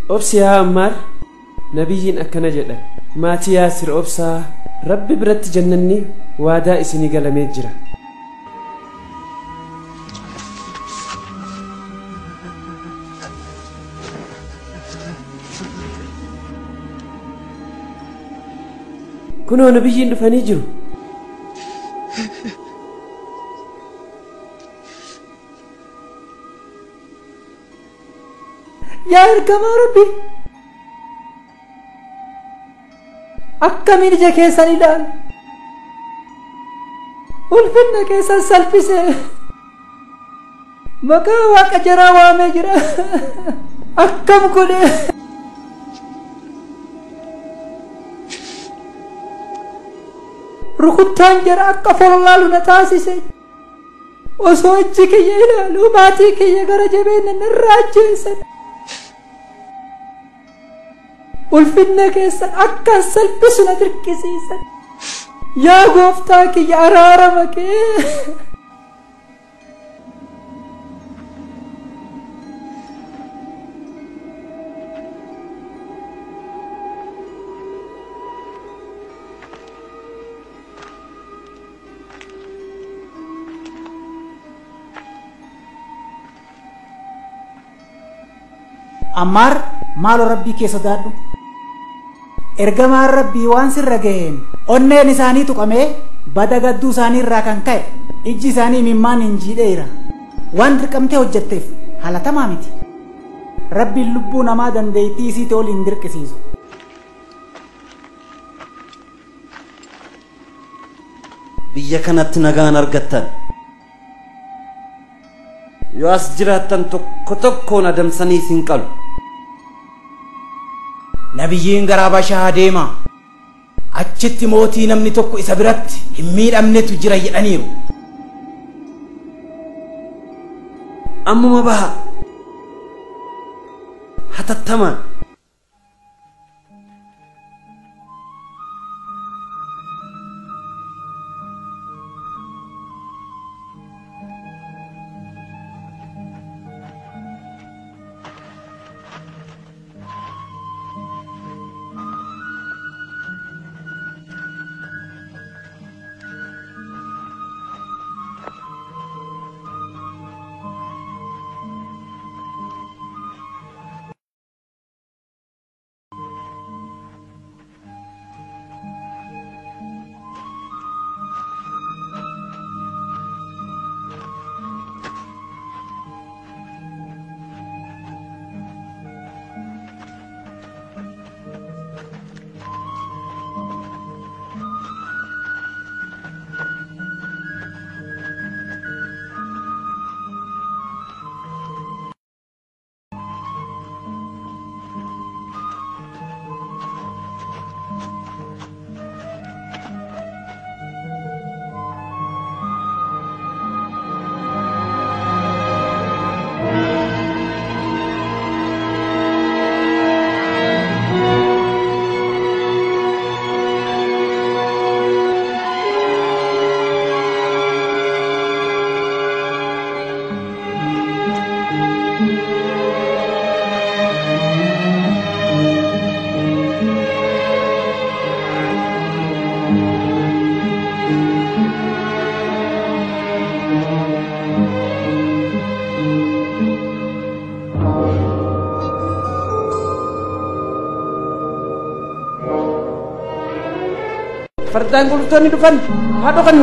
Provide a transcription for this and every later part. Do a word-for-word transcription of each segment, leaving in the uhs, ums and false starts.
obsi yaa Ammaar nabiyyiin akkana jedha maatii Yaasir obsaa Rabbi biratti jannanni waadaa isinii galamee jira. kunoo nabiyyiin dhufanii jiru. yaa ergamaa Rabbi akkamiin ija keessan ilaalu ulfinna keessan salphise maqaa waaqa jaraa waamee jira akkam godhe rukuttaan jara akka fololaalu na taasise osoo iji kiyya ilaalu maatii kiyya gara jabeenya narraa ajjeesan ulfinna keessan akkan salphisu na dirqisiisan yaa gooftaa kiyya araarama kee Ammar maalo rabbii kee sodaadhu ergamaan rabbii waan sirra ga'een onneen isaanii tuqamee bada gadduu isaanii irraa kan ka'e ijji isaanii mimmaan hin jiidheera waan dirqamtee hojjetteef halatamaa miti rabbiin lubbuu namaa dandeettii isiitti ol hin dirqisiisu. biyya kanatti nagaan argattan yoo as jiraattan tokko tokkoon adamsanii isin qalu. nabiyyiin gara Habashaa deema achitti mootii namni tokko isa biratti hin miidhamnetu jira jedhaniiru. ammuma baha hatattamaan. fardaan guluftoonni dhufan haa dhokannuu.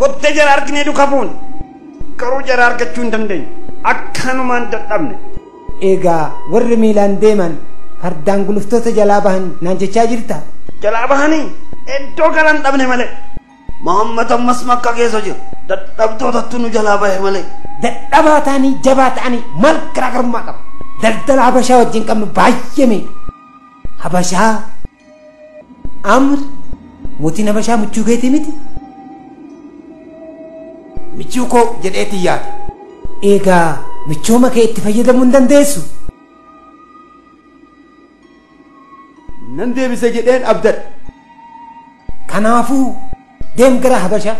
kottee jara arginee duukaa buune garuu jara argachuu hin dandeenye akkanumaan dadhabne. Egaa warri miilaan deeman fardaan guluftoota jalaa bahan naan jechaa jirta? Jalaa bahanii iddoo galan dhabne malee. Muhammad ammas makka keessa jira dadhabtootatti nu jalaa bahe malee. Dadhabaa ta'anii jabaa ta'anii maal garaagarummaa qaba? Daldala Habashaa wajjin qabnu baay'ee miidha. Habashaa Amr mootiin Habashaa michuu keetii miti? Michuu koo jedheetii yaada. Egaa michooma kee itti fayyadamuu hin dandeessu? Nan deebise jedheen abdadha. Kanaafuu deem gara Habashaa.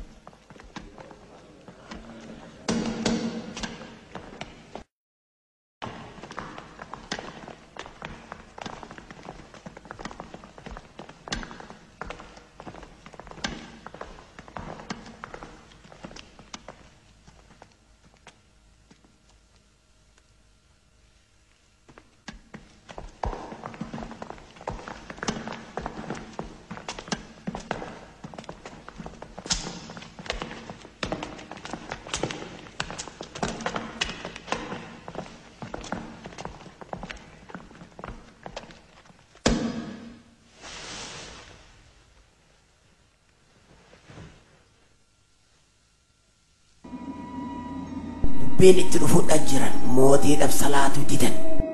Dubbiin itti dhufuudhaa jiran mootiidhaaf salaatu didan.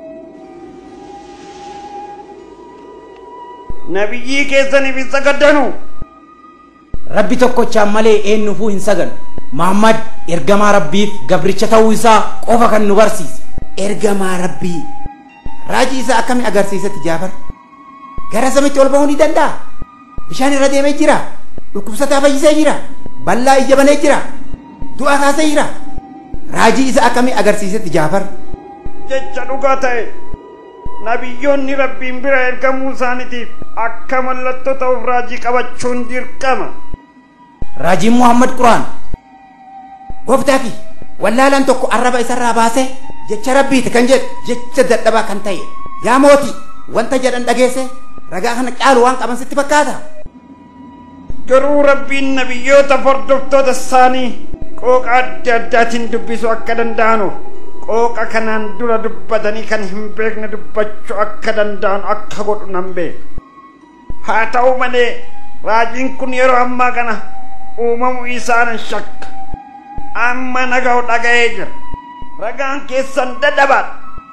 Nabiyyii keessaniif hin sagaddanu. Rabbi tokkochaan malee eenyuufuu hin saganu. Muhammad ergamaa Rabbiif gabricha ta'uu isaa qofa kan nu barsiise. Ergamaa Rabbii raajii isaa akkami agarsiisetti Jaafar? Gara samiitti ol bahuu ni danda'a? Bishaan irra deemee jira? Dhukkubsataa fayyisee jira? Bal'aa ija banee jira? Du'a kaasee jira? Raajii isa akkami agarsiisetti Jaafar? Jecha dhugaa ta'e nabiyyoonni Rabbiin bira ergamuu isaaniitiif akka mallattoo ta'uuf raajii qabachuun dirqama. Raajiin Muhammad Quraan. Gooftaa ki wallaalaan tokko arraba isarraa baasee jecha Rabbiiti kan jedhu jecha dadhabaa kan ta'e. Yaa mootii wanta jedhan dhageesse ragaa kana caalu waan qaban sitti fakkaata? Garuu Rabbiin nabiyyoota hordoftoota isaanii qooqa adda addaatiin dubbisuu akka danda'anuuf qooqa kanaan dura dubbatanii kan hin beekne dubbachuu akka danda'an akka godhu nan beeka. Haa ta'u malee raajiin kun yeroo ammaa kana uumamuu isaanan shakka. Amma naga'u dhaga'ee jira. Ragaan keessan dadhabaadha.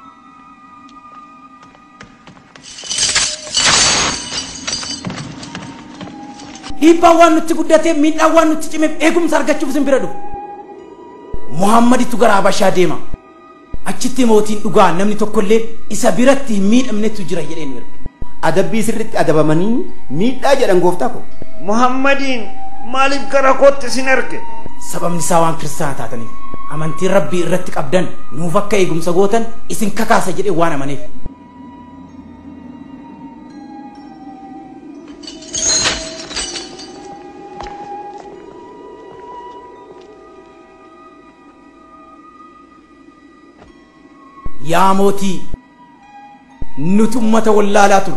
Dhiibbaan waan nutti guddatee miidhaan waan nutti cimeef eegumsa argachuuf isin bira dhufu. Muhammaditu gara Habashaa deema. Achitti mootiin dhugaa namni tokkollee isa biratti hin miidhamnetu jira jedheen erga. Adabbii sirriitti adabamanii miidhaa jedhan gooftaa ko. Muhammadiin maaliif gara kootti isin erge? Sababni isaa waan kiristaana taataniif amantiin Rabbii irratti qabdan nuuf akka eegumsa gootan isin kakaasa jedhee waan amaneef. Yaa mootii nuti ummata wallaalaa turre.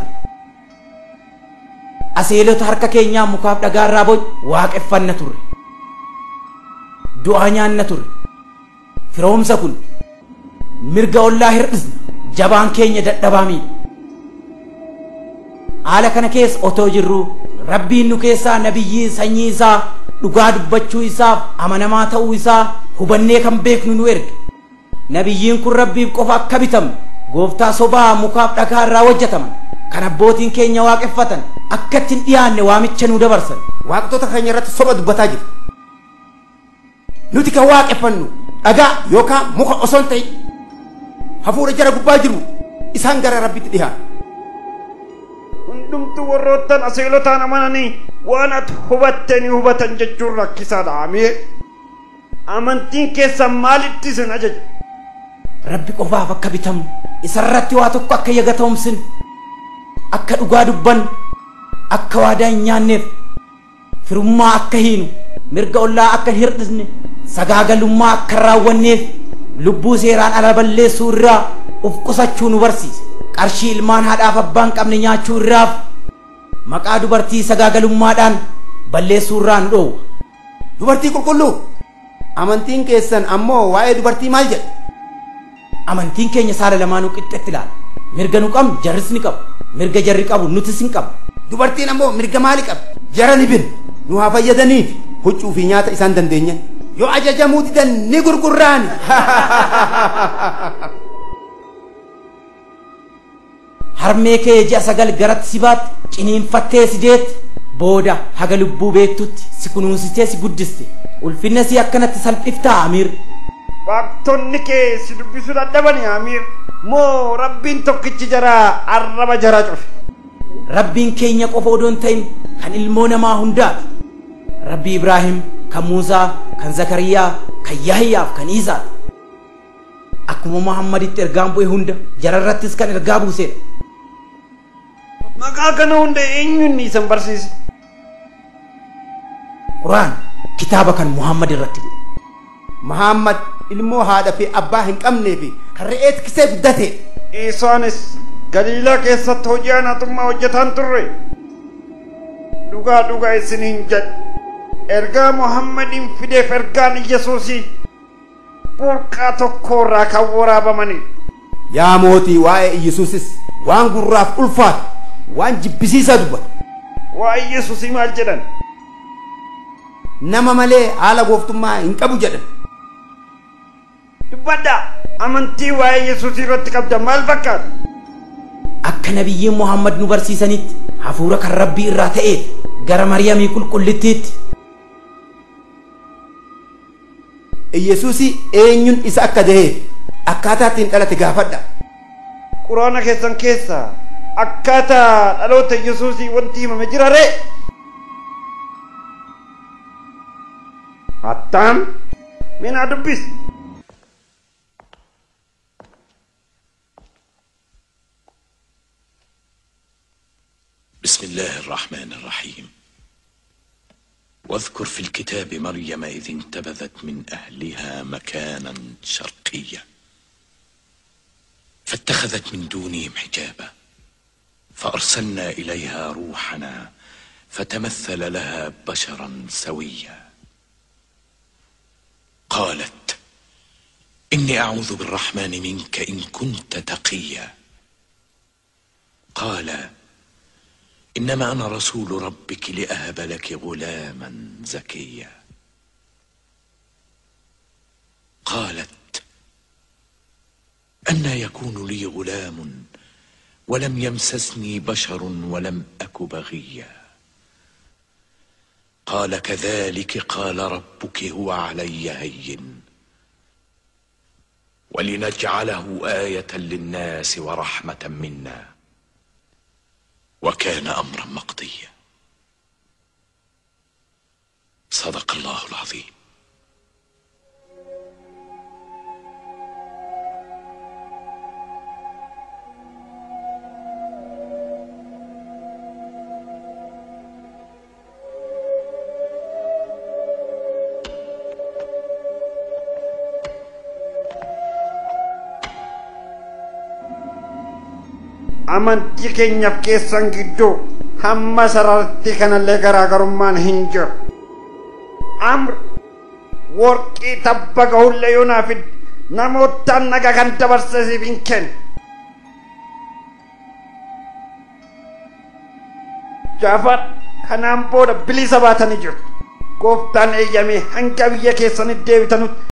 Aseelota harka keenyaa mukaaf dhagaarraa boc waaqeffanna turre. Du'aa nyaanna turre. Firoomsa kun mirga ollaa hirdhisna jabaan keenya dadhabaa miidha. Haala kana keessa otoo jirru Rabbiin nu keessaa nabiyyii sanyii isaa dhugaa dubbachuu isaaf amanamaa ta'uu isaa hubannee kan beeknu nu erge. Nabiyyiin kun Rabbiif qofa akka bitamu gooftaa sobaa mukaaf dhagaa irraa hojjetaman kan abbootiin keenya waaqeffatan akka ittiin dhiyaanne waamicha nu dabarsan. Waaqtota keenya irratti soba dubbataa jiru. Nuti kan waaqeffannu dhagaa yookaan muka osoo hin ta'in hafuura jara gubbaa jiru isaan gara Rabbitti dhiyaatu. Hundumtuu warroottan aseelotaan amananii waan ati hubatte ni hubatan jechuun rakkisaadha. Amee amantiin keessan maalitti isin ajaja? Rabbi qofaaf akka bitamu isarratti waa tokko akka yaga ta'umsin akka dhugaa dubban akka waadaa hin nyaanneef firummaa akka hiinu mirga ollaa akka hirdhisne sagaagalummaa akka raawwanneef lubbuu seeraan ala balleessuu irraa uf qusachuu nu barsiise. Qarshii ilmaan haadhaaf abbaan qabne nyaachuu irraaf maqaa dubartii sagaagalummaadhaan balleessuu irraa nu dhoowwa. dubartii qulqulluu amantiin keessan ammoo waa'ee dubartii maal jedha amantiin keenya saala lamaanuu qixxetti ilaala mirga nu qabnu jarris ni qabu mirga jarri qabu nutis hin qabu dubartiin ammoo mirga maali qabdi jara ni bin nu haa fayyadaniif huccuu fi nyaata isaan dandeenyan yoo ajajamuu didan ni gurgurraani harmee kee ji'a sagal garatti si baatti ciniinfattee si deetti booda haga lubbuu beektutti si kunuunsitee si guddiste ulfinna si akkanatti salphiftaa amiir Waktonni kee si dubbisuu dadhabani amiir moo rabbiin tokkichi jaraa arraba jaraa cufe rabbiin keenya qofa odoon ta'in kan ilmoo namaa hundaati rabbi ibraahim kan muusaa kan zakariyaa kan yahyaaf kan iisaa akkuma muhammaditti ergaan bu'e hunda jararrattis kan ergaa buusedha maqaa kana hunda eenyuun isan barsiise quraan kitaaba kan muhammad irratti bu'e muhammad ilmoo haadha fi abbaa hin qabnee fi kan re'ee tiksee guddate isaanis galiilaa keessatti hojii anaatummaa hojjetaan turre dhugaa dhugaa isiniin jedhe ergaa muhammadiin fideef ergaan yesuusii burqaa tokkorraa kan waraabamanii yaa mootii waa'ee yesuusis waan gurraaf ulfaatu waan jibbisiisaa dubbata waa'ee yesuusii maal jedhan nama malee haala gooftummaa hin qabu jedhan dubbadha amantii waa'ee yesuusii irratti qabda maal fakkaata akka nabiyyiin muhammad nu barsiisanitti hafuura kan rabbii irraa ta'eef gara maryamii qulqullittiitti yesuusii eenyuun isa akka ta'e akkaataa ittiin dhalate gaafadha quraana keessan keessa akkaataa dhaloota yesuusii wanti himame jira ree attam mina dubbis بسم الله الرحمن الرحيم واذكر في الكتاب مريم إذ انتبذت من أهلها مكانا شرقيا فاتخذت من دونهم حجابا فأرسلنا إليها روحنا فتمثل لها بشرا سويا قالت إني أعوذ بالرحمن منك إن كنت تقيا قال إنما أنا رسول ربك لأهب لك غلاما زكيا قالت أنى يكون لي غلام ولم يمسسني بشر ولم أك بغيا قال كذلك قال ربك هو علي هين ولنجعله آية للناس ورحمة منا وكان أمرا مقضيا صدق الله العظيم amantii keenyaaf keessan gidduu hamma sarartii kanallee garaagarummaan hin jiru amr warqii tabba gahullee yoo naaf namootaan naga kan dabarseesiif hin kennu jaafar kanaan booda bilisa baatanii jiru gooftaan eeyyamee hanga biyya keessanitti deebitanutti